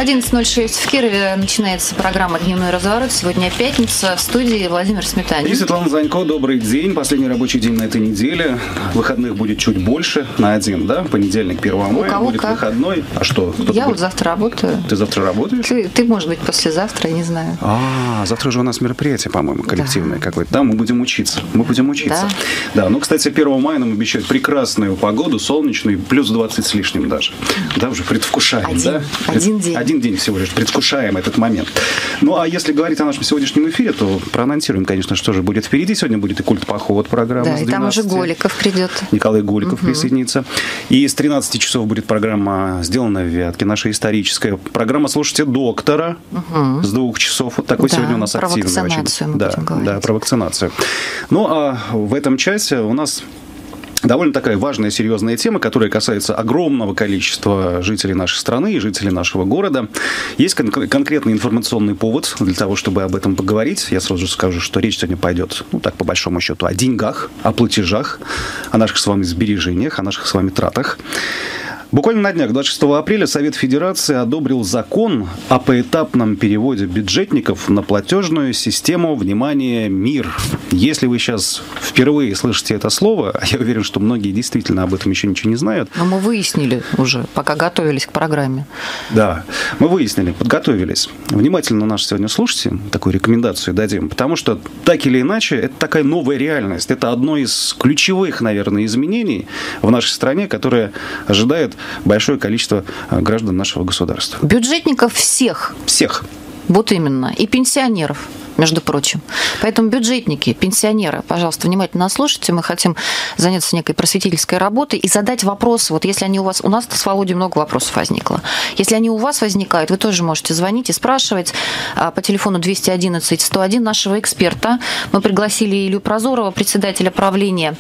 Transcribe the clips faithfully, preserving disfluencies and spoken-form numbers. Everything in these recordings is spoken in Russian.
одиннадцать ноль шесть в Кирове начинается программа «Дневной разворот». Сегодня пятница. В студии Владимир Сметанин. И Светлана Занько. Добрый день. Последний рабочий день на этой неделе. Выходных будет чуть больше. На один, да? Понедельник, первого мая будет как? Выходной. А что? Я вот завтра работаю. Ты завтра работаешь? Ты, ты, может быть, послезавтра, я не знаю. А, завтра же у нас мероприятие, по-моему, коллективное да. какое-то. Да, мы будем учиться. Мы будем учиться. Да. да. Ну, кстати, первого мая нам обещают прекрасную погоду, солнечную, плюс двадцать с лишним даже. Да, уже предвкушаем, один, да? Один день. Один день всего лишь. Предвкушаем этот момент. Ну, а если говорить о нашем сегодняшнем эфире, то проанонсируем, конечно, что же будет впереди. Сегодня будет и культ-поход программа. Да, и там уже Голиков придет. Николай Голиков угу. присоединится. И с тринадцати часов будет программа «Сделана в Вятке», наша историческая. Программа «Слушайте доктора» угу. с двух часов. Вот такой да, сегодня у нас про активный. Про вакцинацию мы да, будем говорить. Да, про вакцинацию. Ну, а в этом часе у нас довольно такая важная, серьезная тема, которая касается огромного количества жителей нашей страны и жителей нашего города. Есть кон- конкретный информационный повод для того, чтобы об этом поговорить. Я сразу же скажу, что речь сегодня пойдет, ну так, по большому счету, о деньгах, о платежах, о наших с вами сбережениях, о наших с вами тратах. Буквально на днях, двадцать шестого апреля, Совет Федерации одобрил закон о поэтапном переводе бюджетников на платежную систему, внимание, МИР. Если вы сейчас впервые слышите это слово, я уверен, что многие действительно об этом еще ничего не знают. Но мы выяснили уже, пока готовились к программе. Да, мы выяснили, подготовились. Внимательно нас сегодня слушайте, такую рекомендацию дадим, потому что так или иначе, это такая новая реальность. Это одно из ключевых, наверное, изменений в нашей стране, которое ожидает большое количество граждан нашего государства. Бюджетников всех. Всех. Вот именно. И пенсионеров, между прочим. Поэтому бюджетники, пенсионеры, пожалуйста, внимательно нас слушайте. Мы хотим заняться некой просветительской работой и задать вопросы. Вот если они у вас... У нас с Володей много вопросов возникло. Если они у вас возникают, вы тоже можете звонить и спрашивать по телефону двести одиннадцать сто один нашего эксперта. Мы пригласили Илью Прозорова, председателя правления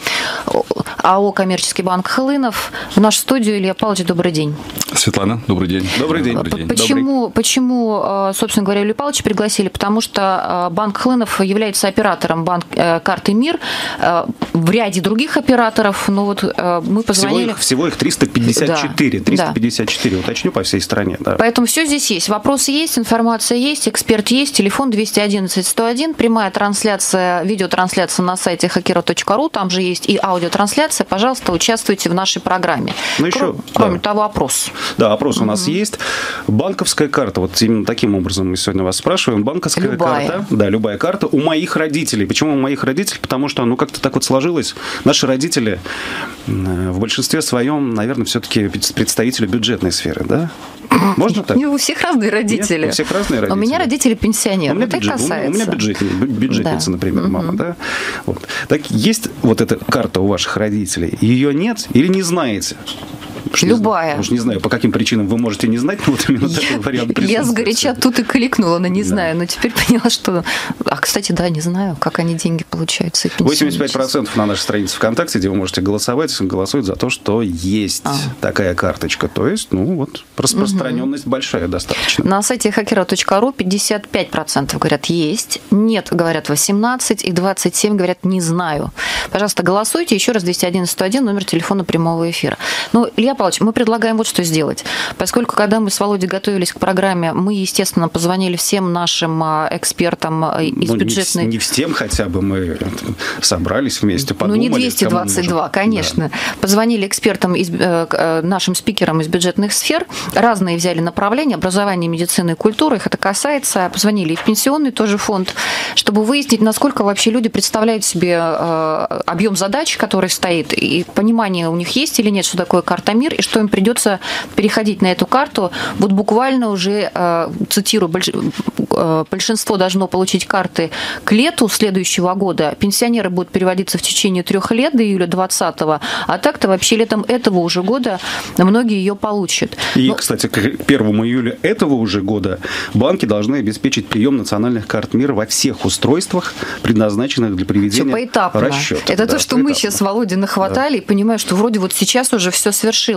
АО «Коммерческий банк Хлынов», в нашу студию. Илья Павлович, добрый день. Светлана, добрый день. Добрый день. Добрый день. Почему, почему, собственно говоря, Илью Павловича пригласили? Потому что банк Хлынов является оператором банк, карты МИР в ряде других операторов. Но вот мы позвонили... Всего их, всего их триста пятьдесят четыре. Да, триста пятьдесят четыре, да. Уточню, по всей стране. Да. Поэтому все здесь есть. Вопросы есть, информация есть, эксперт есть. Телефон двести одиннадцать сто один. Прямая трансляция, видеотрансляция на сайте хакера точка ру. Там же есть и аудиотрансляция. Пожалуйста, участвуйте в нашей программе. Ну, еще, Кроме, кроме да. того, опрос. Да, опрос у нас есть. Банковская карта. Вот именно таким образом мы сегодня вас спрашиваем. Банковская любая. карта. Да, любая карта у моих родителей. Почему у моих родителей? Потому что, ну, как-то так вот сложилось. Наши родители в большинстве своем, наверное, все-таки представители бюджетной сферы, да? Можно так? У всех разные родители. Нет, у всех разные родители. У меня родители пенсионеры. У меня, вот бюджет, касается. у меня бюджет, бюджетница, да. например, угу. мама. Да? Вот. Так есть вот эта карта у ваших родителей? Ее нет или не знаете? Уж Любая. Не, уж не знаю, по каким причинам вы можете не знать, но вот именно я, такой вариант присутствует. Я сгоряча тут и кликнула на «не да. знаю», но теперь поняла, что... А, кстати, да, не знаю, как они деньги получают. восемьдесят пять процентов на нашей странице ВКонтакте, где вы можете голосовать, голосуют за то, что есть а. такая карточка. То есть, ну вот, распространенность угу. большая достаточно. На сайте хакера точка ру пятьдесят пять процентов говорят «есть», нет, говорят восемнадцать процентов, и двадцать семь процентов говорят «не знаю». Пожалуйста, голосуйте. Еще раз двести одиннадцать сто один, номер телефона прямого эфира. Ну, Илья Павлович, мы предлагаем вот что сделать. Поскольку, когда мы с Володей готовились к программе, мы, естественно, позвонили всем нашим экспертам из ну, бюджетной... Не, не всем хотя бы мы собрались вместе, подумали. Ну, не двести двадцать два, конечно. Да. Позвонили экспертам, из, нашим спикерам из бюджетных сфер. Разные взяли направления: образование, медицина и культура. Их это касается. Позвонили и в пенсионный тоже фонд, чтобы выяснить, насколько вообще люди представляют себе объем задач, который стоит, и понимание у них есть или нет, что такое карта МИР, и что им придется переходить на эту карту. Вот буквально уже, цитирую, большинство должно получить карты к лету следующего года. Пенсионеры будут переводиться в течение трех лет до июля двадцатого, а так-то вообще летом этого уже года многие ее получат. И, Но... кстати, к первому июля этого уже года банки должны обеспечить прием национальных карт МИР во всех устройствах, предназначенных для приведения расчета. Это да, то, что поэтапно. мы сейчас с Володей нахватали, да. и понимаю, что вроде вот сейчас уже все свершилось.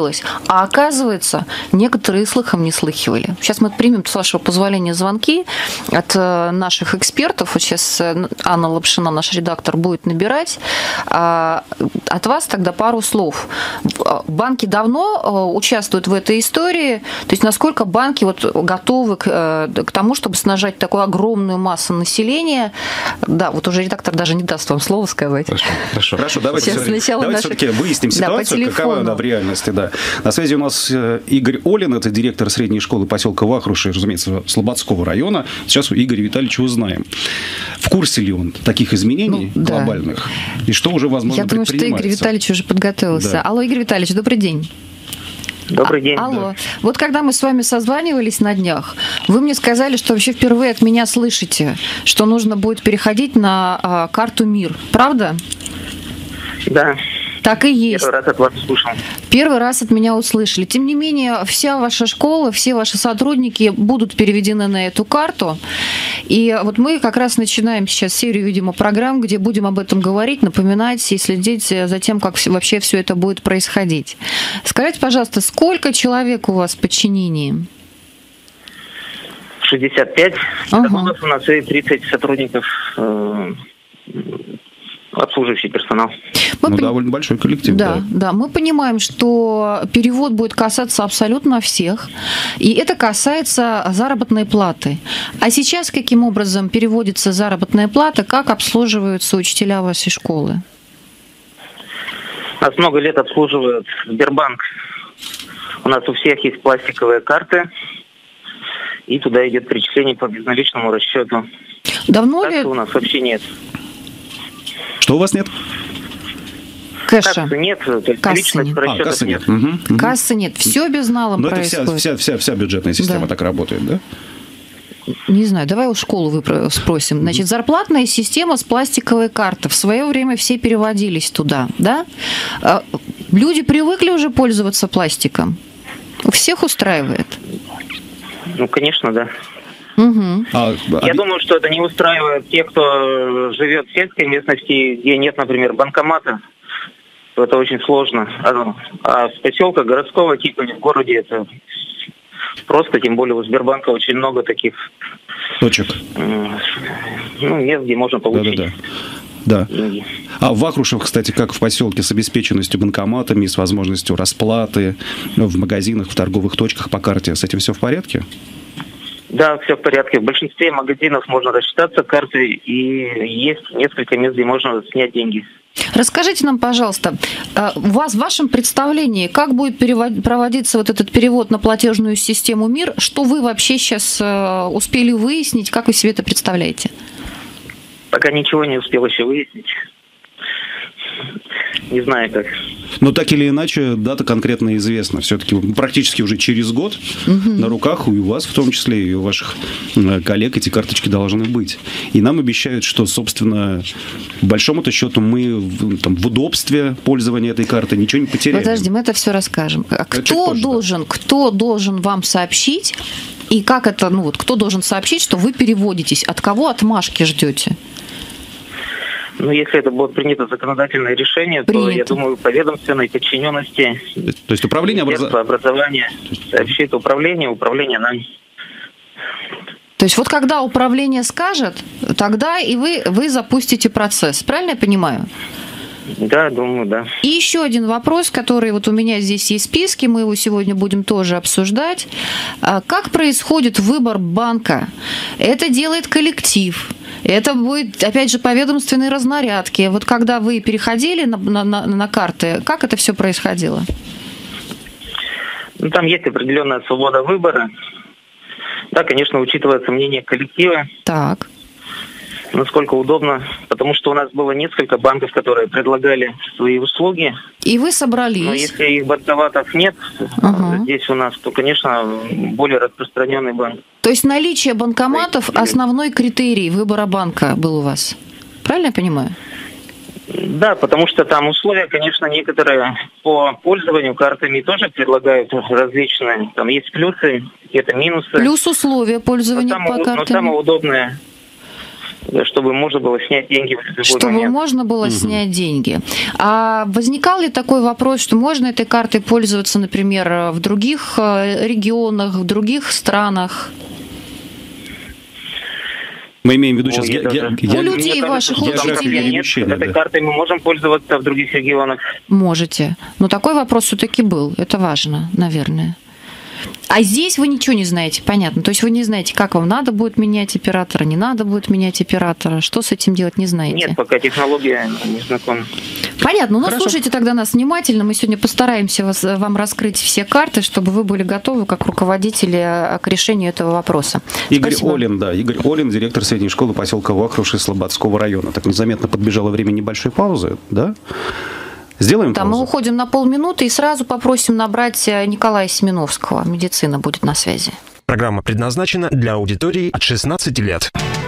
появилось. А оказывается, некоторые слыхом не слыхивали. Сейчас мы примем, с вашего позволения, звонки от наших экспертов. Вот сейчас Анна Лапшина, наш редактор, будет набирать. От вас тогда пару слов. Банки давно участвуют в этой истории. То есть насколько банки вот готовы к, к тому, чтобы снажать такую огромную массу населения? Да, вот уже редактор даже не даст вам слово сказать. Хорошо, хорошо. Хорошо, давайте, все, давайте наши... все-таки выясним ситуацию, да, какова она в реальности. Да. На связи у нас Игорь Олин, это директор средней школы поселка Вахруши, разумеется, Слободского района. Сейчас у Игоря Витальевича узнаем, в курсе ли он таких изменений ну, глобальных, да. и что уже возможно Я думаю, что Игорь Витальевич уже подготовился. Да. Алло, Игорь Витальевич, добрый день. Добрый день. А, алло. Да. Вот когда мы с вами созванивались на днях, вы мне сказали, что вообще впервые от меня слышите, что нужно будет переходить на а, карту МИР. Правда? Да. Так и есть. Первый раз от вас услышал. Первый раз от меня услышали. Тем не менее, вся ваша школа, все ваши сотрудники будут переведены на эту карту. И вот мы как раз начинаем сейчас серию, видимо, программ, где будем об этом говорить, напоминать и следить за тем, как вообще все это будет происходить. Скажите, пожалуйста, сколько человек у вас в подчинении? шестьдесят пять. Ага. У нас и тридцать сотрудников, э, обслуживающий персонал. Мы ну, пон... довольно большой коллектив. Да, да, да. Мы понимаем, что перевод будет касаться абсолютно всех, и это касается заработной платы. А сейчас каким образом переводится заработная плата, как обслуживаются учителя вашей школы? Нас много лет обслуживает Сбербанк. У нас у всех есть пластиковые карты, и туда идет перечисление по безналичному расчету. Давно так ли... у нас вообще нет. Что у вас нет? Кэша. Кассы нет, кассы нет. А, кассы нет. нет. Угу, угу. Кассы нет. Все безналом Но происходит. Это вся, вся, вся, вся бюджетная система да. так работает, да? Не знаю, давай у школы вы спросим. Значит, зарплатная система с пластиковой карты. В свое время все переводились туда, да? Люди привыкли уже пользоваться пластиком? Всех устраивает? Ну, конечно, да. Угу. А, Я а... думаю, что это не устраивает тех, кто живет в сельской местности, где нет, например, банкомата. Это очень сложно. А, а в поселках городского типа в городе это просто, тем более у Сбербанка очень много таких точек. Ну, мест, где можно получить. Да, да, да. Да. А в Вахрушевых, кстати, как в поселке, с обеспеченностью банкоматами, с возможностью расплаты в магазинах, в торговых точках по карте, с этим все в порядке? Да, все в порядке. В большинстве магазинов можно рассчитаться картой, и есть несколько мест, где можно снять деньги. Расскажите нам, пожалуйста, у вас в вашем представлении, как будет перевод, проводиться вот этот перевод на платежную систему МИР? Что вы вообще сейчас успели выяснить? Как вы себе это представляете? Пока ничего не успел еще выяснить. Не знаю как. Но так или иначе, дата конкретно известна. Все-таки практически уже через год угу. на руках, и у вас в том числе, и у ваших коллег эти карточки должны быть. И нам обещают, что, собственно, по большому-то счету мы там, в удобстве пользования этой картой ничего не потеряем. Подожди, мы это все расскажем. А кто позже, должен, да. кто должен вам сообщить, и как это, ну вот, кто должен сообщить, что вы переводитесь? От кого отмашки ждете? Ну, если это будет принято законодательное решение, принято. то, я думаю, по ведомственной подчиненности... То есть управление образ... образования сообщит управление, управление нам. То есть вот когда управление скажет, тогда и вы, вы запустите процесс. Правильно я понимаю? Да, думаю, да. И еще один вопрос, который вот у меня здесь есть в списке, мы его сегодня будем тоже обсуждать. Как происходит выбор банка? Это делает коллектив. Это будет, опять же, по ведомственной разнарядке. Вот когда вы переходили на, на, на карты, как это все происходило? Ну, там есть определенная свобода выбора. Да, конечно, учитывается мнение коллектива. Так. Насколько удобно, потому что у нас было несколько банков, которые предлагали свои услуги. И вы собрались. Но если их банкоматов нет, ага. здесь у нас, то, конечно, более распространенный банк. То есть наличие банкоматов – основной критерий выбора банка был у вас. Правильно я понимаю? Да, потому что там условия, конечно, некоторые по пользованию картами тоже предлагают различные. Там есть плюсы, какие-то минусы. Плюс условия пользования но самое, по картам. Но самое удобное чтобы можно было снять деньги в любой Чтобы момент. можно было Угу. снять деньги. А возникал ли такой вопрос, что можно этой картой пользоваться, например, в других регионах, в других странах? Мы имеем в виду сейчас... Ой, я ге- даже- ге- У ге- людей Мне ваших кажется, что учителей. нет, перемещения, этой да. картой мы можем пользоваться в других регионах. Можете. Но такой вопрос все-таки был. Это важно, наверное. А здесь вы ничего не знаете, понятно. То есть вы не знаете, как вам надо будет менять оператора, не надо будет менять оператора. Что с этим делать, не знаете. Нет, пока технология не знакома. Понятно. Ну, Хорошо. слушайте тогда нас внимательно. Мы сегодня постараемся вас, вам раскрыть все карты, чтобы вы были готовы, как руководители, к решению этого вопроса. Игорь Спасибо. Олин, да, Игорь Олин, директор средней школы поселка Вахруши Слободского района. Так незаметно подбежало время небольшой паузы, да? Сделаем Да, мы паузу? уходим на полминуты и сразу попросим набрать Николая Семеновского. Медицина будет на связи. Программа предназначена для аудитории от шестнадцати лет.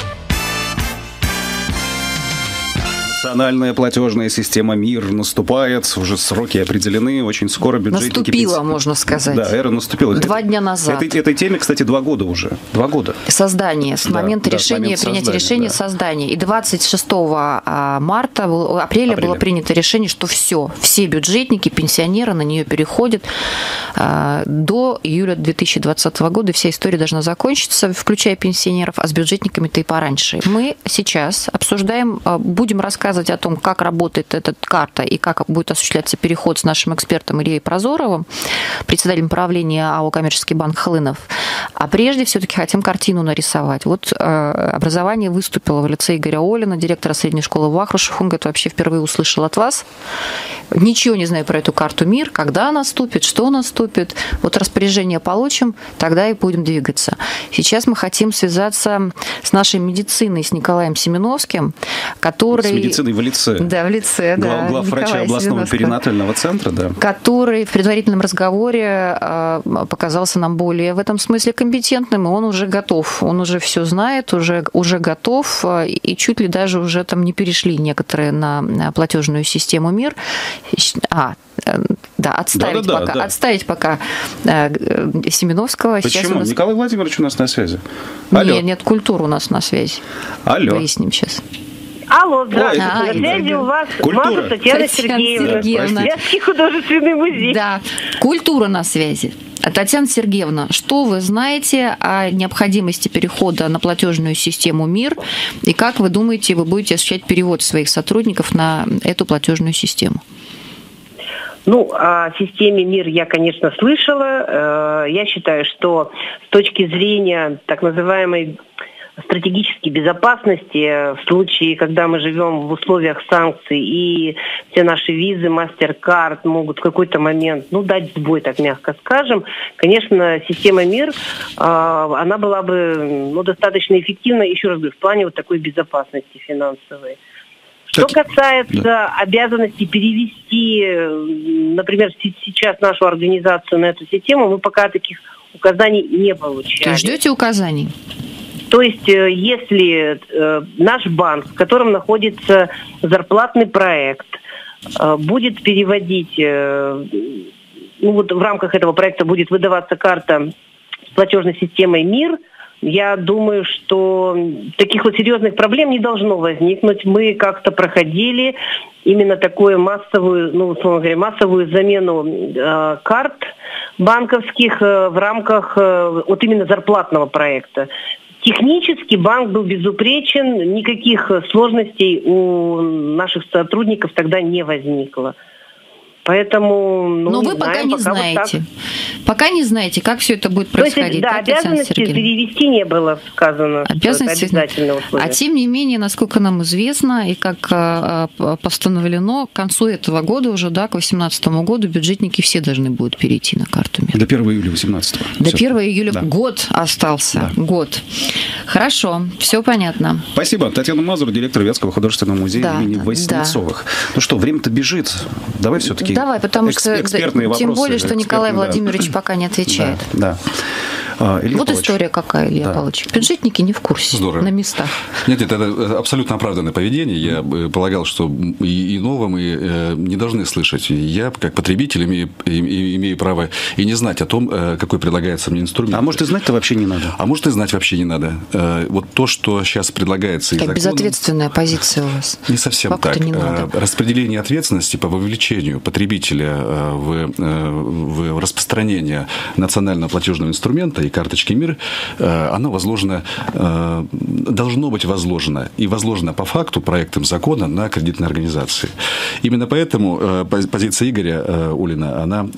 Национальная платежная система МИР наступает, уже сроки определены, очень скоро бюджетники... Наступила, пенси- можно сказать. Да, эра наступила. Два Это- дня назад. Этой, этой теме, кстати, два года уже. Два года. Создание, с Да, момента да, с решения, момента принятия создания, решения, да. создания. И двадцать шестого марта, был- апреля, Апреля. было принято решение, что все, все бюджетники, пенсионеры на нее переходят а, до июля две тысячи двадцатого года. Вся история должна закончиться, включая пенсионеров, а с бюджетниками-то и пораньше. Мы сейчас обсуждаем, а, будем рассказывать о том, как работает эта карта и как будет осуществляться переход с нашим экспертом Ильей Прозоровым, председателем правления АО «Коммерческий банк» Хлынов. А прежде все-таки хотим картину нарисовать. Вот э, образование выступило в лице Игоря Олина, директора средней школы Вахрушев. Он говорит, вообще впервые услышал от вас. Ничего не знаю про эту карту МИР, когда наступит, что наступит. Вот распоряжение получим, тогда и будем двигаться. Сейчас мы хотим связаться с нашей медициной, с Николаем Семеновским, который... С медициной в лице. Да, в лице, да. Глав, главврача Николая областного Семеновского. перинатального центра, да. Который в предварительном разговоре э, показался нам более в этом смысле компетентным, и он уже готов, он уже все знает, уже, уже готов, э, и чуть ли даже уже там не перешли некоторые на, на платежную систему МИР. А, э, да, отставить Да-да-да, пока, да. отставить пока э, э, Семеновского. Сейчас Почему? у нас... Николай Владимирович у нас на связи. Алло. Нет, нет, культура у нас на связи. Алло. Выясним сейчас. Алло, здравствуйте. Ой, На связи да. у вас Культура. Маша Татьяна Татьяна Сергеевна. Сергеевна. Вятский художественный музей. Да, культура на связи. Татьяна Сергеевна, что вы знаете о необходимости перехода на платежную систему МИР и как вы думаете, вы будете осуществлять перевод своих сотрудников на эту платежную систему? Ну, о системе МИР я, конечно, слышала. Я считаю, что с точки зрения так называемой стратегической безопасности, в случае, когда мы живем в условиях санкций и все наши визы, MasterCard могут в какой-то момент, ну, дать сбой, так мягко скажем, конечно, система МИР, она была бы, ну, достаточно эффективна, еще раз говорю, в плане вот такой безопасности финансовой. Что касается да. обязанности перевести, например, сейчас нашу организацию на эту систему, мы пока таких указаний не получали. То есть ждете указаний? То есть, если э, наш банк, в котором находится зарплатный проект, э, будет переводить, э, ну вот в рамках этого проекта будет выдаваться карта с платежной системой МИР, я думаю, что таких вот серьезных проблем не должно возникнуть. Мы как-то проходили именно такую массовую, ну, условно говоря, массовую замену э, карт банковских э, в рамках э, вот именно зарплатного проекта. Технически банк был безупречен, никаких сложностей у наших сотрудников тогда не возникло. Поэтому, ну, Но не вы знаем, пока не пока знаете. Вот пока не знаете, как все это будет происходить. То есть, да, да, обязанности перевести не было сказано. Обязанности, что это обязательное условие. А тем не менее, насколько нам известно, и как постановлено, к концу этого года уже, да, к две тысячи восемнадцатому году бюджетники все должны будут перейти на карту МИР. До первого июля восемнадцатого. До первого июля да. год остался. Да. Год. Хорошо, все понятно. Спасибо. Татьяна Мазур, директор Вятского художественного музея да, имени да, Вознецовых. Да. Ну что, время-то бежит. Давай все-таки Давай, потому экс- что экспертные да, вопросы. тем более, что Николай да. Владимирович пока не отвечает. Да. да. Илья вот Павлович. История какая, Илья да. Павлович. Бюджетники не в курсе. Здорово. На местах. Нет, нет, это абсолютно оправданное поведение. Я полагал, что и иного мы не должны слышать. Я, как потребитель, имею, имею право и не знать о том, какой предлагается мне инструмент. А может, и знать-то вообще не надо? А может, и знать вообще не надо. Вот то, что сейчас предлагается... Как безответственная позиция у вас. Не совсем как так. Не надо? Распределение ответственности по вовлечению потребителя в, в распространение национального платежного инструмента и карточки МИР, оно возложено, должно быть возложено и возложено по факту проектом закона на кредитные организации. Именно поэтому позиция Игоря Улина, она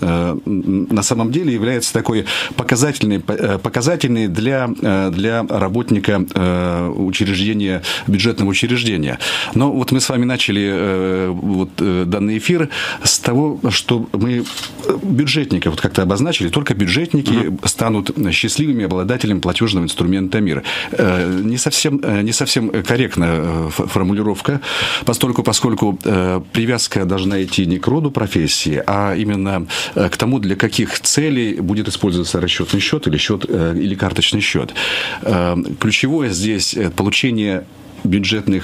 на самом деле является такой показательной, показательной для, для работника учреждения, бюджетного учреждения. Но вот мы с вами начали вот данный эфир с того, что мы бюджетников вот как-то обозначили, только бюджетники uh-huh. станут счастливыми обладателями платежного инструмента МИР. Не совсем, не совсем корректная формулировка, поскольку, поскольку привязка должна идти не к роду профессии, а именно к тому, для каких целей будет использоваться расчетный счет или, счет, или карточный счет. Ключевое здесь получение бюджетных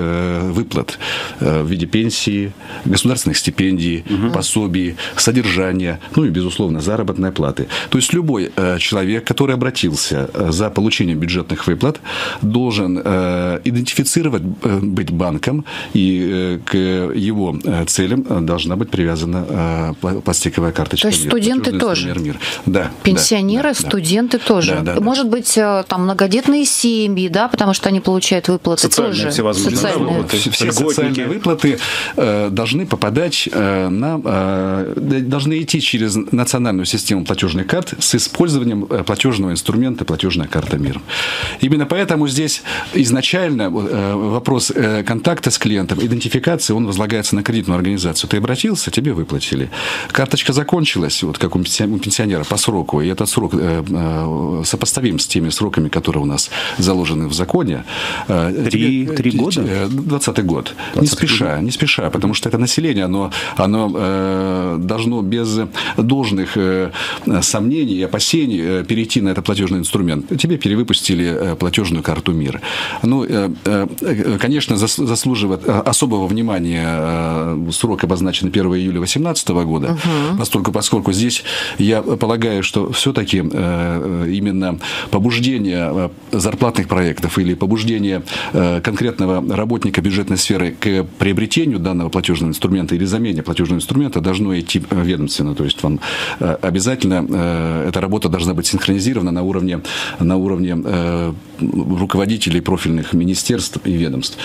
э, выплат э, в виде пенсии, государственных стипендий, угу. пособий, содержания, ну и, безусловно, заработной платы. То есть любой э, человек, который обратился э, за получением бюджетных выплат, должен э, идентифицировать, э, быть банком, и э, к его э, целям должна быть привязана э, пластиковая карточка. То есть студенты тоже? Мир. Да. Пенсионеры, да, студенты да, тоже? Да, да, Может да. быть, там многодетные семьи, да, потому что они получают выплаты. Социальные тоже. всевозможные Социальные. выплаты. Все, все социальные выплаты э, должны попадать э, на... Э, должны идти через национальную систему платежных карт с использованием платежного инструмента платежная карта МИР. Именно поэтому здесь изначально э, вопрос э, контакта с клиентом, идентификации, он возлагается на кредитную организацию. Ты обратился, тебе выплатили. Карточка закончилась, вот как у пенсионера, по сроку, и этот срок э, э, сопоставим с теми сроками, которые у нас заложены в законе. Э, Три, три года? двадцатый год. Не спеша, не спеша, потому что это население, оно, оно э, должно без должных э, сомнений и опасений э, перейти на этот платежный инструмент. Тебе перевыпустили э, платежную карту МИР. Ну, э, э, конечно, зас, заслуживает особого внимания э, срок, обозначенный первого июля две тысячи восемнадцатого года, угу. поскольку, поскольку здесь я полагаю, что все-таки э, именно побуждение зарплатных проектов или побуждение конкретного работника бюджетной сферы к приобретению данного платежного инструмента или замене платежного инструмента должно идти ведомственно. То есть вам обязательно эта работа должна быть синхронизирована на уровне, на уровне руководителей профильных министерств и ведомств.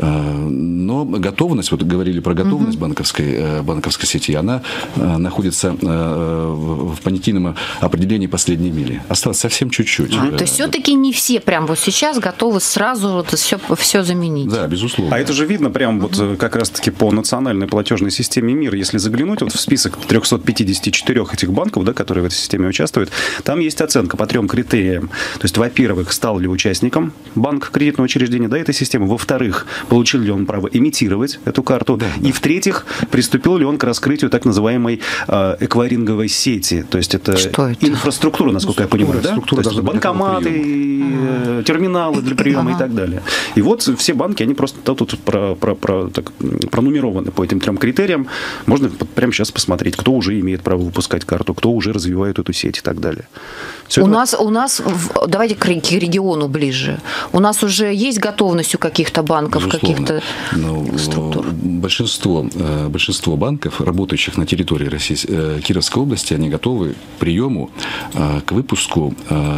Но готовность, вот говорили про готовность угу. банковской, банковской сети, она находится в понятийном определении последней мили. Осталось совсем чуть-чуть. А, то есть все-таки не все прям вот сейчас готовы сразу вот все, все заменить. Да, безусловно. А это же видно прямо uh-huh. вот как раз-таки по национальной платежной системе МИР. Если заглянуть вот в список триста пятьдесят четыре этих банков, да, которые в этой системе участвуют, там есть оценка по трем критериям. То есть, во-первых, стал ли участником банк кредитного учреждения да, этой системы. Во-вторых, получил ли он право имитировать эту карту. Да, и да. в-третьих, приступил ли он к раскрытию так называемой э, эквайринговой сети. То есть, это, это? инфраструктура, насколько ну, я понимаю. Да? То есть, банкоматы, э, терминалы для приема ага. и так далее. И вот все банки, они просто тут про, про, про, так, пронумерованы по этим трем критериям. Можно прямо сейчас посмотреть, кто уже имеет право выпускать карту, кто уже развивает эту сеть и так далее. Все у, это... нас, у нас, давайте к региону ближе, у нас уже есть готовность у каких-то банков, каких-то ну, структур? Большинство, большинство банков, работающих на территории России, Кировской области, они готовы к приему, к выпуску,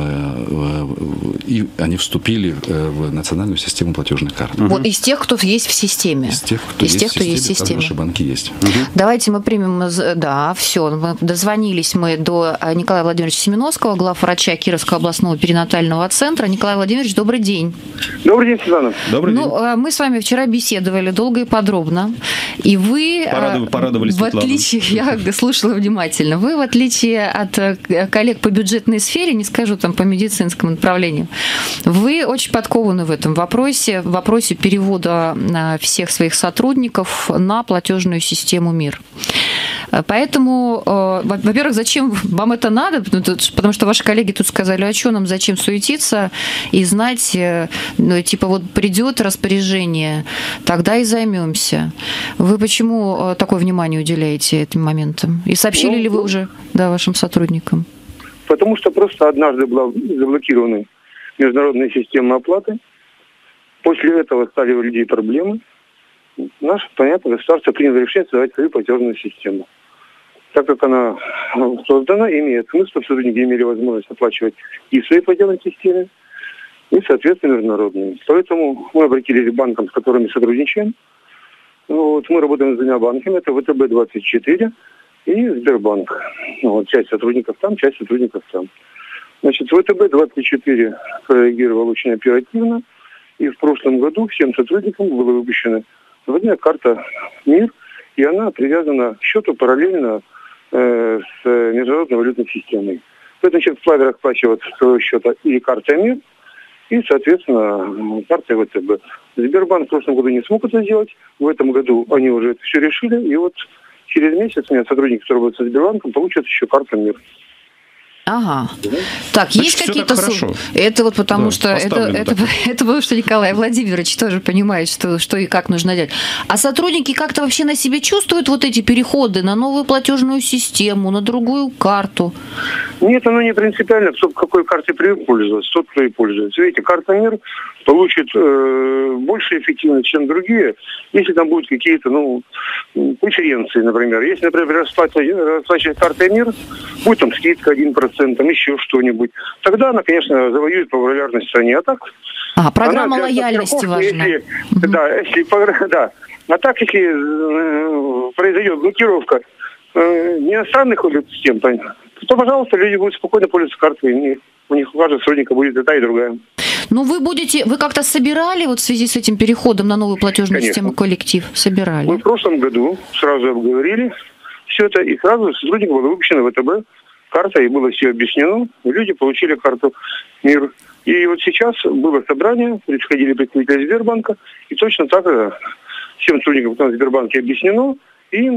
и они вступили в национальную систему платежных карт. Угу. Вот из тех, кто есть в системе. Из тех, кто, из есть, тех, кто в есть в системе. системе. Наши банки есть. Угу. Давайте мы примем, да, все, дозвонились мы до Николая Владимировича Семеновского, главврача Кировского областного перинатального центра. Николай Владимирович, добрый день. Добрый день, Светлана. Добрый ну, день. Мы с вами вчера беседовали долго и подробно, и вы, Порадов, порадовали в отличие, я слушала внимательно, вы, в отличие от коллег по бюджетной сфере, не скажу там по медицинскому направлению, вы очень подкованы в этом вопросе, вопросе, в вопросе перевода всех своих сотрудников на платежную систему МИР. Поэтому, во-первых, зачем вам это надо? Потому что ваши коллеги тут сказали, а что нам, зачем суетиться и знать, ну, типа вот придет распоряжение, тогда и займемся. Вы почему такое внимание уделяете этим моментам? И сообщили ну, ли вы уже да, вашим сотрудникам? Потому что просто однажды была заблокирована международная система оплаты. После этого стали у людей проблемы. Наше, понятно, государство приняло решение создавать свою платежную систему. Так как она создана, имеет смысл, чтобы сотрудники имели возможность оплачивать и свои платежные системы, и, соответственно, международные. Поэтому мы обратились к банкам, с которыми сотрудничаем. Вот, мы работаем с двумя банками, это вэ тэ бэ двадцать четыре и Сбербанк. Вот, часть сотрудников там, часть сотрудников там. Значит, вэ тэ бэ двадцать четыре прореагировал очень оперативно, и в прошлом году всем сотрудникам была выпущена водная карта МИР, и она привязана к счету параллельно э, с международной валютной системой. Поэтому человек вправе расплачиваться с своего счета и картой МИР, и, соответственно, картой вэ тэ бэ. Сбербанк в прошлом году не смог это сделать, в этом году они уже это все решили, и вот через месяц у меня сотрудники, которые работают со Сбербанком, получат еще карту МИР. Ага. Так, значит, есть какие-то... Су... Это вот потому да, что... Это, это, это потому что Николай Владимирович тоже понимает, что, что и как нужно делать. А сотрудники как-то вообще на себе чувствуют вот эти переходы на новую платежную систему, на другую карту? Нет, оно не принципиально, кто какой картой привык пользоваться, тот, кто и пользуется. Видите, карта МИР получит э, больше эффективность, чем другие, если там будут какие-то, ну, преференции, например. Если, например, расплачивать картой МИР, будет там скидка один процент, там еще что-нибудь. Тогда она, конечно, завоюет популярность в стране. А так... А, программа лояльности важна. Если, угу. Да, если... Да. А так, если э, произойдет блокировка э, не иностранных систем, то, пожалуйста, люди будут спокойно пользоваться картой МИР. У них у каждого сотрудника будет и та, и другая. Ну, вы будете, вы как-то собирали вот в связи с этим переходом на новую платежную Конечно. систему коллектив? Собирали? Мы в прошлом году сразу обговорили все это, и сразу сотруднику была выпущена вэ тэ бэ карта, и было все объяснено, и люди получили карту МИР. И вот сейчас было собрание, приходили представители Сбербанка, и точно так всем сотрудникам в Сбербанке объяснено, и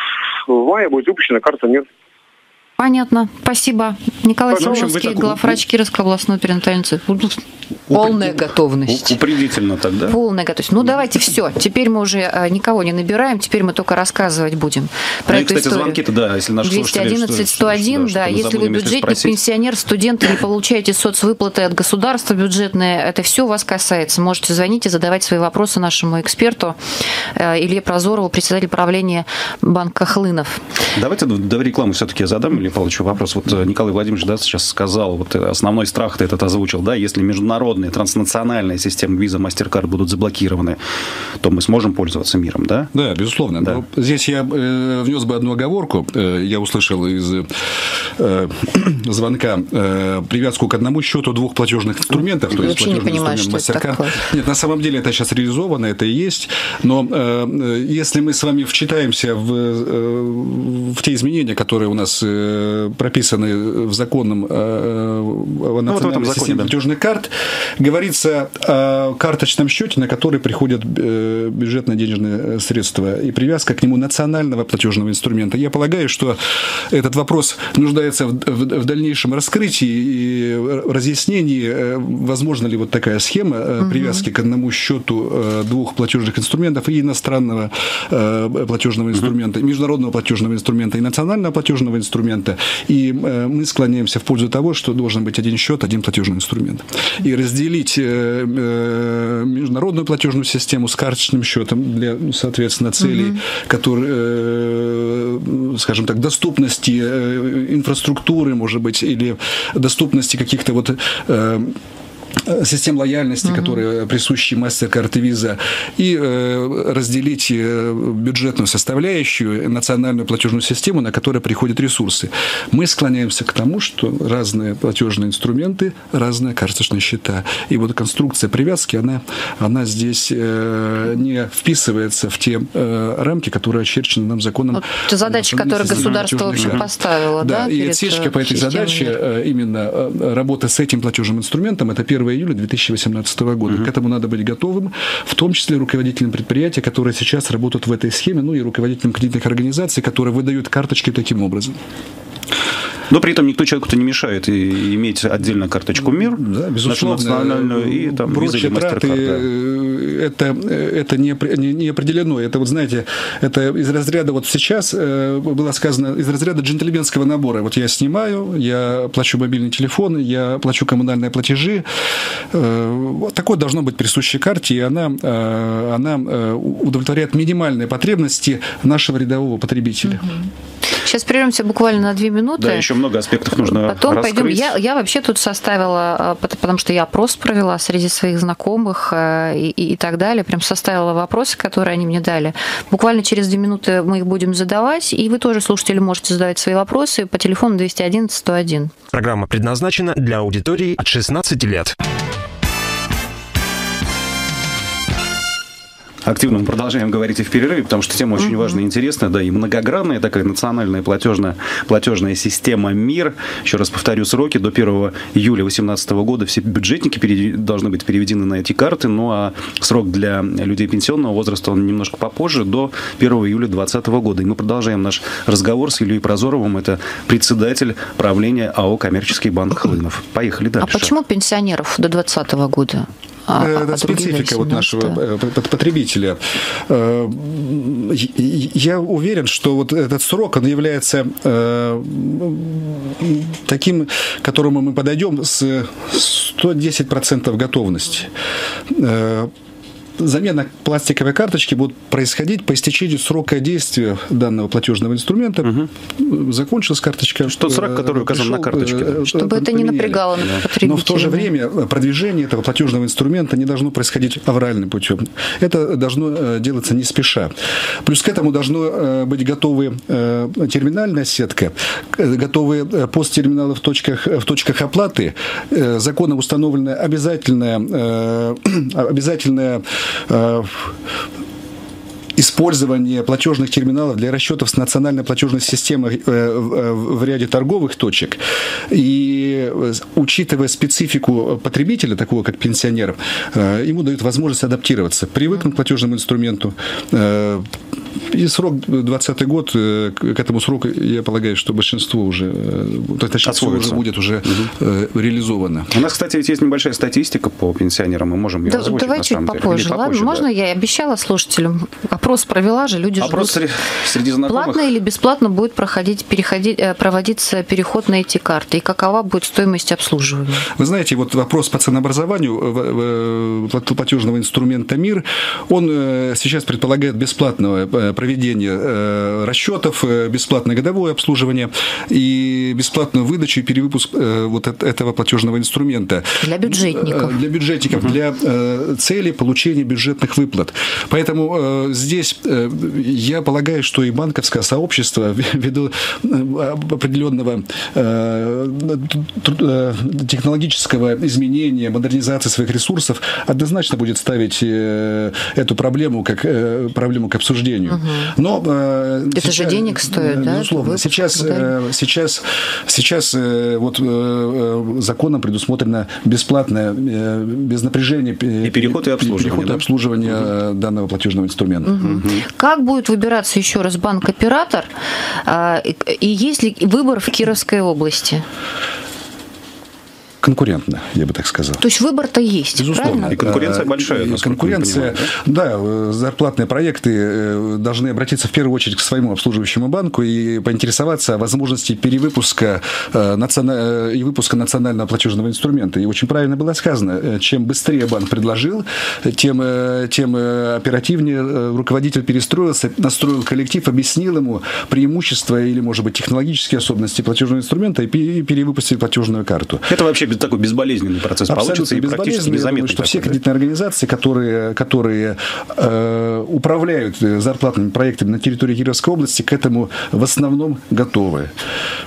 в мае будет выпущена карта МИР. Понятно. Спасибо. Николай Симоновский, главврач Кировской областной перинатальной центра. Полная готовность. Упредительно тогда. Полная готовность. Ну, давайте все. Теперь мы уже никого не набираем, теперь мы только рассказывать будем про ну, эту и, кстати, историю. звонки-то, да, если наши двести одиннадцать сто один, да, да, если вы бюджетник, пенсионер, студент или получаете соцвыплаты от государства бюджетные, это все вас касается. Можете звонить и задавать свои вопросы нашему эксперту Илье Прозорову, председатель правления банка Хлынов. Давайте до рекламы все-таки задам, Илье Павлович, вопрос. Вот Николай Владимирович, да, сейчас сказал, вот основной страх ты этот озвучил, да, если международные, транснациональные системы Visa, MasterCard будут заблокированы, то мы сможем пользоваться миром, да? Да, безусловно. Да. Здесь я э, внес бы одну оговорку. Э, я услышал из э, звонка э, привязку к одному счету двух платежных инструментов, то есть платежный инструмент MasterCard. Нет, на самом деле это сейчас реализовано, это и есть, но э, если мы с вами вчитаемся в, э, в те изменения, которые у нас э, прописаны в законном э, о национальной ну, системе платежных карт, говорится о карточном счете, на который приходят бюджетные денежные средства, и привязка к нему национального платежного инструмента. Я полагаю, что этот вопрос нуждается в, в, в дальнейшем раскрытии и разъяснении, возможно ли вот такая схема угу. привязки к одному счету двух платежных инструментов, и иностранного платежного инструмента, и международного платежного инструмента, и национального платежного инструмента. И мы склоняемся в пользу того, что должен быть один счет, один платежный инструмент. И разделить международную платежную систему с карточным счетом для, соответственно, целей, угу. которые, скажем так, доступности инфраструктуры, может быть, или доступности каких-то вот систем лояльности, uh-huh. которые присущи MasterCard и Visa, и э, разделить бюджетную составляющую, национальную платежную систему, на которой приходят ресурсы. Мы склоняемся к тому, что разные платежные инструменты, разные карточные счета. И вот конструкция привязки, она, она здесь э, не вписывается в те э, рамки, которые очерчены нам законом. Вот задача, которую государство вообще поставило. Да, да и отсечка по этой задаче, именно работа с этим платежным инструментом, это первый первого июля две тысячи восемнадцатого года. Uh-huh. К этому надо быть готовым, в том числе руководителям предприятия, которые сейчас работают в этой схеме, ну и руководителям кредитных организаций, которые выдают карточки таким образом. Но при этом никто человеку-то не мешает и иметь отдельно карточку МИР, да, безусловно, национальную и там прочие траты, это, это не, не, не определено. Это вот, знаете, это из разряда, вот сейчас было сказано, из разряда джентльменского набора. Вот я снимаю, я плачу мобильный телефон, я плачу коммунальные платежи. Вот такое должно быть присуще карте, и она, она удовлетворяет минимальные потребности нашего рядового потребителя. Сейчас прервемся буквально на две минуты. Да, еще много аспектов нужно Потом раскрыть. пойдем. Я, я вообще тут составила, потому что я опрос провела среди своих знакомых и, и, и так далее, прям составила вопросы, которые они мне дали. Буквально через две минуты мы их будем задавать, и вы тоже, слушатели, можете задавать свои вопросы по телефону двести одиннадцать сто один. Программа предназначена для аудитории от шестнадцати лет. Активно мы продолжаем говорить и в перерыве, потому что тема очень uh-huh. важная и интересная, да, и многогранная такая национальная платежная, платежная система МИР. Еще раз повторю сроки. До первого июля две тысячи восемнадцатого года все бюджетники перев... должны быть переведены на эти карты, ну а срок для людей пенсионного возраста, он немножко попозже, до первого июля две тысячи двадцатого года. И мы продолжаем наш разговор с Ильей Прозоровым, это председатель правления АО «Коммерческий банк Хлынов». Поехали дальше. А почему пенсионеров до двадцатого года? А, это а специфика вот нашего потребителя. Я уверен, что вот этот срок, он является таким, к которому мы подойдем с сто десять процентов готовности. Замена пластиковой карточки будет происходить по истечению срока действия данного платежного инструмента. Угу. Закончилась карточка. Что срок, который указан пришел, на карточке. Чтобы поменяли. Это не напрягало да. потребителя. Но в то же время продвижение этого платежного инструмента не должно происходить авральным путем. Это должно делаться не спеша. Плюс к этому должно быть готовы терминальная сетка, готовые посттерминалы в точках, в точках оплаты, законом установленная обязательная, обязательная использование платежных терминалов для расчетов с национальной платежной системой в ряде торговых точек. И учитывая специфику потребителя, такого как пенсионер, ему дают возможность адаптироваться, привыкнуть к платежному инструменту. И срок двадцатый год, к этому сроку, я полагаю, что большинство уже, точнее, уже будет уже угу. реализовано. У нас, кстати, ведь есть небольшая статистика по пенсионерам, мы можем ее да, озвучить, давай на чуть самом попозже. деле. Ладно, попозже, можно да. я обещала слушателям? Опрос провела же, люди Опрос ждут. Среди знакомых. Платно или бесплатно будет проходить, переходить, проводиться переход на эти карты? И какова будет стоимость обслуживания? Вы знаете, вот вопрос по ценообразованию платежного инструмента МИР, он сейчас предполагает бесплатное проведение расчетов, бесплатное годовое обслуживание и бесплатную выдачу и перевыпуск вот этого платежного инструмента. Для бюджетников. Для бюджетников, угу. для цели получения бюджетных выплат. Поэтому здесь я полагаю, что и банковское сообщество ввиду определенного технологического изменения, модернизации своих ресурсов однозначно будет ставить эту проблему как проблему к обсуждению. Угу. Но это сейчас, же денег стоит, да? Безусловно. Сейчас, сейчас, сейчас вот законом предусмотрено бесплатное, без напряжения и переход и обслуживание, переход да? и обслуживание угу. данного платежного инструмента. Угу. Угу. Как будет выбираться еще раз банк-оператор? И есть ли выбор в Кировской области? Конкурентно, я бы так сказал. То есть выбор-то есть, безусловно. Правильно? И конкуренция большая. И конкуренция, да? да, зарплатные проекты должны обратиться в первую очередь к своему обслуживающему банку и поинтересоваться о возможности перевыпуска и выпуска национального платежного инструмента. И очень правильно было сказано, чем быстрее банк предложил, тем, тем оперативнее руководитель перестроился, настроил коллектив, объяснил ему преимущества или, может быть, технологические особенности платежного инструмента и перевыпустил платежную карту. Это вообще такой безболезненный процесс абсолютно получится и практически незаметный. Думаю, что все кредитные организации, которые, которые э, управляют зарплатными проектами на территории Кировской области, к этому в основном готовы.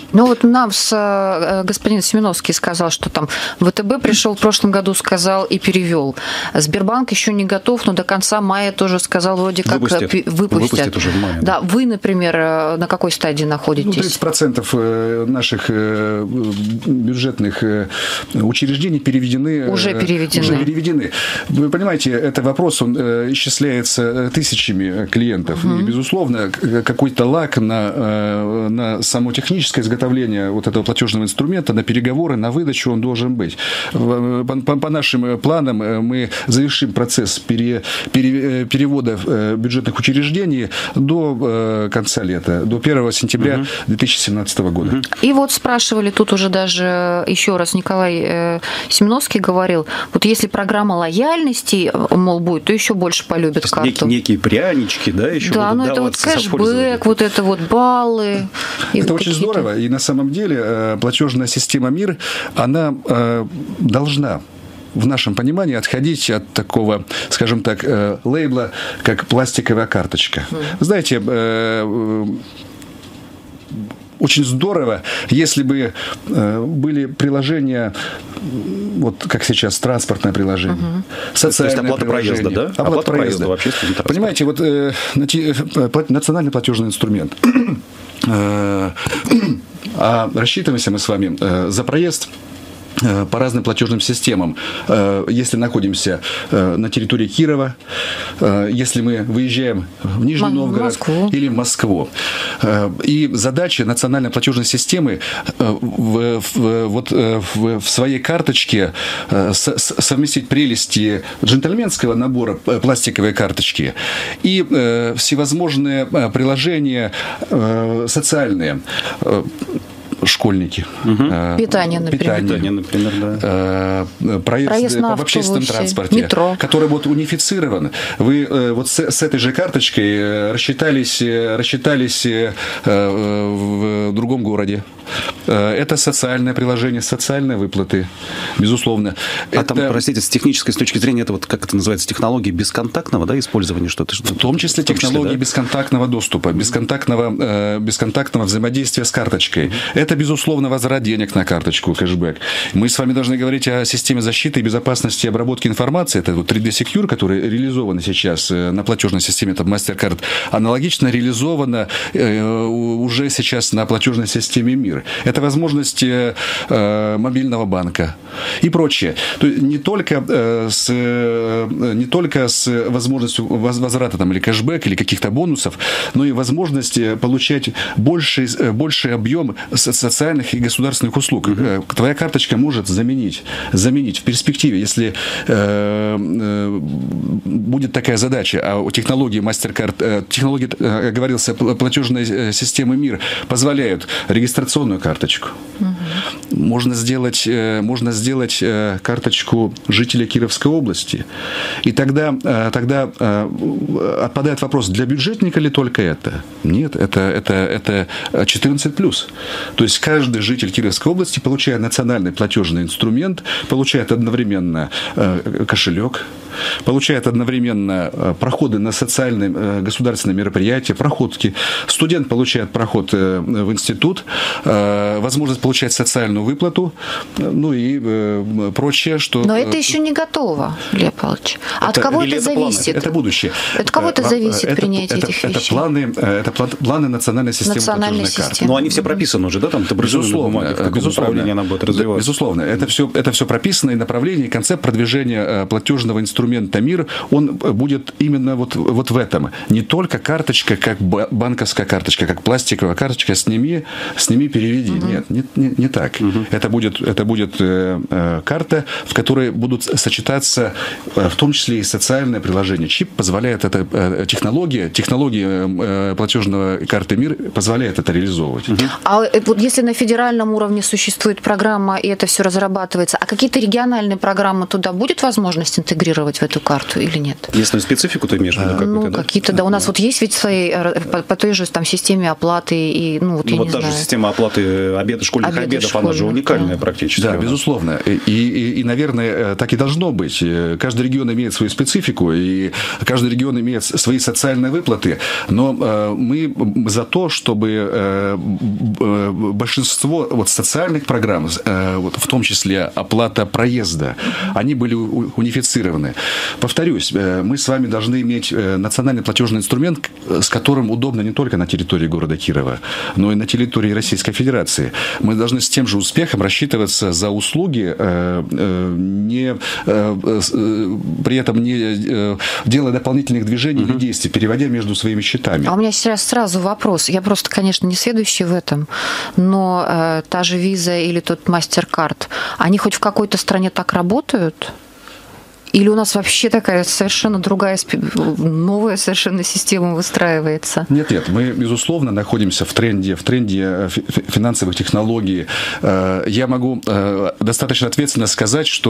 Ну вот нам с, господин Семеновский сказал, что там ВТБ пришел в прошлом году, сказал и перевел. Сбербанк еще не готов, но до конца мая тоже сказал, вроде как выпустит. выпустят. Выпустит уже в мае. Да. Да, вы, например, на какой стадии находитесь? Ну, тридцать процентов наших бюджетных учреждений переведены. Уже переведены. Уже переведены. Вы понимаете, это вопрос, он исчисляется тысячами клиентов. Угу. И, безусловно, какой-то лак на, на само техническое изготовление вот этого платежного инструмента, на переговоры, на выдачу он должен быть. По, по, по нашим планам мы завершим процесс пере, пере, перевода бюджетных учреждений до конца лета, до первого сентября две тысячи семнадцатого года. И вот спрашивали, тут уже даже еще раз Николай Семеновский говорил, вот если программа лояльности, мол, будет, то еще больше полюбят то карту. Некие, некие прянички, да, еще да, будут ну это вот кэшбэк, вот это вот баллы. Это очень здорово, и на самом деле платежная система МИР, она должна в нашем понимании отходить от такого, скажем так, лейбла, как пластиковая карточка. Mm. Знаете, очень здорово, если бы были приложения, вот как сейчас, транспортное приложение, uh-huh. социальное оплата приложение. Проезда, да? Оплата, оплата проезда. проезда в общественном транспорте. Понимаете, вот национальный платежный инструмент. А рассчитываемся мы с вами за проезд по разным платежным системам. Если находимся на территории Кирова, если мы выезжаем в Нижний Новгород Москву. Или в Москву. И задача национальной платежной системы в, в, вот, в, в своей карточке совместить прелести джентльменского набора пластиковой карточки и всевозможные приложения социальные, школьники. Угу. Питание, например. Питание, например, да. Проезд, Проезд на в общественном автобусе, транспорте, метро. Который вот унифицирован. Вы вот с, с этой же карточкой рассчитались, рассчитались в другом городе. Это социальное приложение, социальные выплаты, безусловно. А это... там, простите, с технической с точки зрения, это вот, как это называется, технологии бесконтактного, да, использования что-то? В том числе в том технологии числе, да? бесконтактного доступа, бесконтактного, бесконтактного взаимодействия с карточкой. Это, безусловно, возврат денег на карточку, кэшбэк. Мы с вами должны говорить о системе защиты и безопасности и обработки информации. Это вот три дэ Secure, который реализован сейчас на платежной системе, это MasterCard, аналогично реализовано уже сейчас на платежной системе МИР. Это возможность мобильного банка и прочее. То есть не только с, не только с возможностью возврата там, или кэшбэк, или каких-то бонусов, но и возможность получать больший, больший объем социальных и государственных услуг. Mm-hmm. Твоя карточка может заменить, заменить в перспективе, если э, э, будет такая задача, а у технологии MasterCard, э, технологии, э, говорился, платежной системы МИР позволяют регистрационную карточку. Mm-hmm. Можно сделать, э, можно сделать э, карточку жителя Кировской области. И тогда, э, тогда э, отпадает вопрос, для бюджетника ли только это? Нет, это, это, это четырнадцать плюс. То есть каждый житель Кировской области, получая национальный платежный инструмент, получает одновременно э, кошелек, получает одновременно э, проходы на социальные э, государственные мероприятия, проходки. Студент получает проход э, в институт, э, возможность получать социальную выплату, э, ну и э, прочее, что... Но это еще не готово, Лев Павлович. А от кого это зависит? Это будущее. От кого это зависит, это, принятие это, этих это вещей? Планы, это планы национальной системы Национальной платежной карты. Но они все прописаны уже, да? Там безусловно, в каком направлении она будет развиваться. Безусловно. Это все, это все прописано, и направление, и концепт продвижения платежного инструмента МИР, он будет именно вот, вот в этом. Не только карточка, как банковская карточка, как пластиковая карточка, сними, сними, переведи. Угу. Нет, не, не, не так. Угу. Это будет, это будет э, э, карта, в которой будут сочетаться э, в том числе и социальное приложение. Чип позволяет это, э, технология, технология э, платежного карты МИР позволяет это реализовывать. Угу. А вот если на федеральном уровне существует программа, и это все разрабатывается, а какие-то региональные программы туда будет возможность интегрировать в эту карту или нет? Местную специфику ты имеешь в виду какую-то, ну, да? какие-то, да. У нас вот есть ведь свои, по, по той же там системе оплаты и, ну, вот ну, я вот не та знаю. же система оплаты обеда, школьных Обеды обедов, школьных, она же уникальная да. практически. Да, безусловно. И, и, и, наверное, так и должно быть. Каждый регион имеет свою специфику, и каждый регион имеет свои социальные выплаты. Но э, мы за то, чтобы э, большинство вот, социальных программ, э, вот, в том числе оплата проезда, они были унифицированы. Повторюсь, э, мы с вами должны иметь национальный платежный инструмент, с которым удобно не только на территории города Кирова, но и на территории Российской Федерации. Мы должны с тем же успехом рассчитываться за услуги, э, э, не, э, э, при этом не э, делая дополнительных движений или действий, переводя между своими счетами. А у меня сейчас сразу вопрос. Я просто, конечно, не следующий в этом, но э, та же Visa или тот MasterCard, они хоть в какой-то стране так работают? Или у нас вообще такая совершенно другая, новая совершенно система выстраивается? Нет, нет, мы, безусловно, находимся в тренде, в тренде финансовых технологий. Я могу достаточно ответственно сказать, что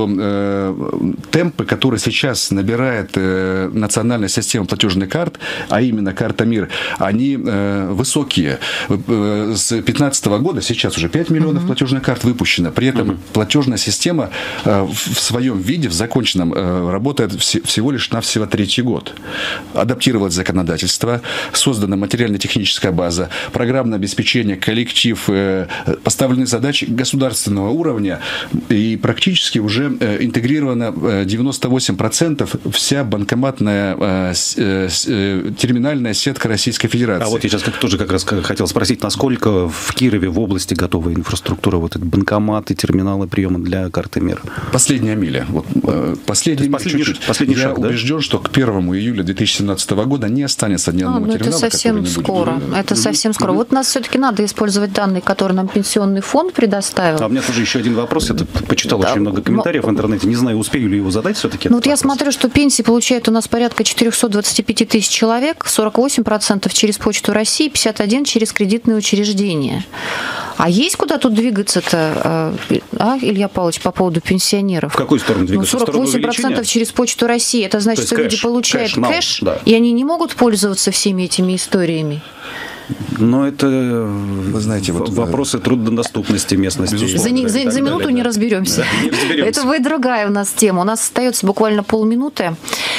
темпы, которые сейчас набирает национальная система платежных карт, а именно карта МИР, они высокие. С две тысячи пятнадцатого года, сейчас уже пять миллионов uh-huh. платежных карт выпущено. При этом uh-huh. платежная система в своем виде, в законченном, работает всего лишь навсего третий год. Адаптировалось законодательство, создана материально-техническая база, программное обеспечение, коллектив, поставлены задачи государственного уровня, и практически уже интегрирована девяносто восемь процентов вся банкоматная терминальная сетка Российской Федерации. А вот я сейчас как, тоже как раз хотел спросить, насколько в Кирове, в области готова инфраструктура, вот эти банкоматы, терминалы приема для карты МИР? Последняя миля. Вот, последняя Последний, чуть-чуть. последний Я шаг, убежден, да? что к первому июля две тысячи семнадцатого года не останется ни одного а, ну терминала, это совсем который не скоро. будет. Это mm-hmm. совсем скоро. Mm-hmm. Вот нас все-таки надо использовать данные, которые нам пенсионный фонд предоставил. А у меня тоже еще один вопрос. Я почитал да. очень много комментариев Но... в интернете. Не знаю, успею ли его задать все-таки. Ну вот вопрос. Я смотрю, что пенсии получают у нас порядка четыреста двадцать пять тысяч человек, сорок восемь процентов через Почту России, пятьдесят один процент через кредитные учреждения. А есть куда тут двигаться-то, а, Илья Павлович, по поводу пенсионеров? В какую сторону двигаться? Ну, сорок восемь процентов через Почту России. Это значит, что кэш, люди получают кэш, кэш, да. и они не могут пользоваться всеми этими историями. Но это, вы знаете, вот вопросы труднодоступности местности. За, не, за, за минуту далее, не, да. разберемся. Да, не разберемся. Это будет другая у нас тема. У нас остается буквально полминуты.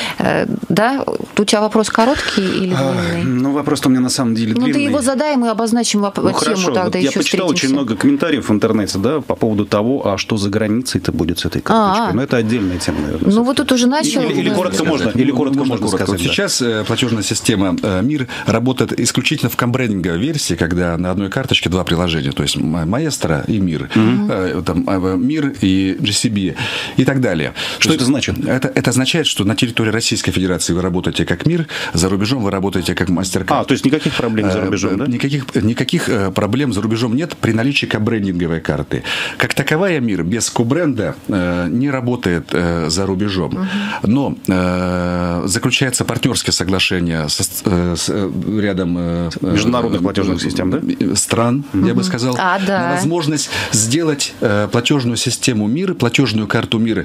Да? У тебя вопрос короткий или длинный? А, ну, вопрос-то у меня на самом деле длинный. Ну, ты его задай, мы обозначим воп- ну, тему хорошо. тогда вот еще я почитал встретимся. очень много комментариев в интернете, да, по поводу того, а что за границей-то будет с этой карточкой. А-а. Но это отдельная тема, наверное. Ну, вот тут уже начал. Или, или коротко можно, или коротко можно, можно сказать. Вот сейчас да. платежная система МИР работает исключительно в комбрендинговой версии, когда на одной карточке два приложения, то есть Маэстро и МИР, mm-hmm. там, МИР и джи си би и так далее. Что это значит? Это, это означает, что на территории Российской Федерации вы работаете как МИР, за рубежом вы работаете как MasterCard. А, то есть никаких проблем за рубежом, да? Никаких, никаких проблем за рубежом нет при наличии кобрендинговой карты. Как таковая МИР без кобренда не работает за рубежом. Mm-hmm. Но э, заключается партнерское соглашение с, с рядом э, международных платежных систем, да? стран, mm-hmm. я бы сказал, а, да. на возможность сделать э, платежную систему МИР, платежную карту МИР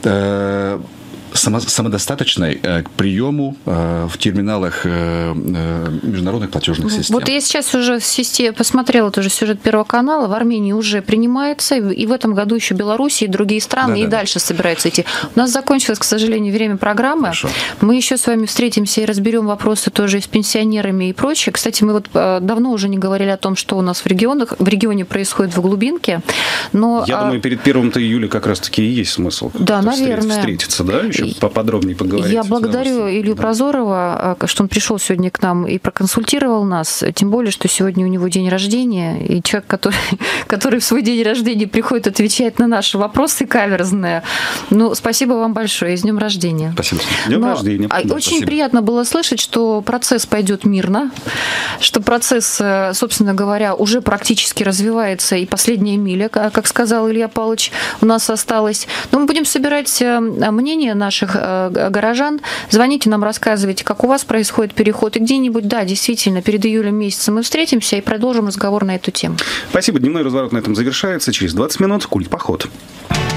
э, само, самодостаточной э, к приему э, в терминалах э, э, международных платежных систем. Вот я сейчас уже в системе посмотрела тоже сюжет Первого канала, в Армении уже принимается, и в этом году еще Беларусь и другие страны, да, и да, дальше да. собираются идти. У нас закончилось, к сожалению, время программы. Хорошо. Мы еще с вами встретимся и разберем вопросы тоже и с пенсионерами и прочее. Кстати, мы вот давно уже не говорили о том, что у нас в регионах, в регионе происходит в глубинке. Но, я а... думаю, перед первым июля как раз-таки и есть смысл да, наверное. встретиться, да, еще поподробнее поговорить. Я благодарю Илью да. Прозорова, что он пришел сегодня к нам и проконсультировал нас, тем более, что сегодня у него день рождения, и человек, который, который в свой день рождения приходит отвечать на наши вопросы каверзные. Ну, спасибо вам большое, и с днем рождения. Спасибо. С днем рождения. Да, очень спасибо. Приятно было слышать, что процесс пойдет мирно, что процесс, собственно говоря, уже практически развивается, и последняя миля, как сказал Илья Павлович, у нас осталась. Но мы будем собирать мнение наших горожан. Звоните нам, рассказывайте, как у вас происходит переход. И где-нибудь, да, действительно, перед июлем месяцем мы встретимся и продолжим разговор на эту тему. Спасибо. Дневной разворот на этом завершается. Через двадцать минут культ-поход.